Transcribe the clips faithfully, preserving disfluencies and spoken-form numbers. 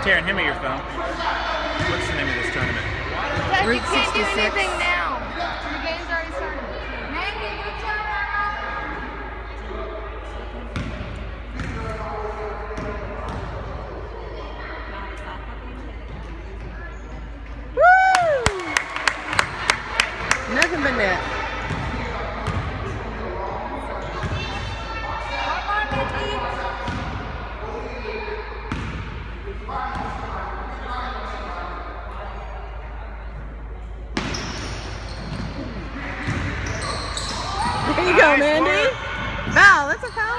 tearing him of your phone. What's the name of this tournament? Dad, you can't do anything now. The game's already started. Maggie, you tell Woo! Nothing but net. There you go, Mandy. Foul, that's a foul.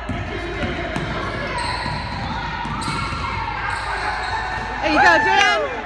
There you go, Jan.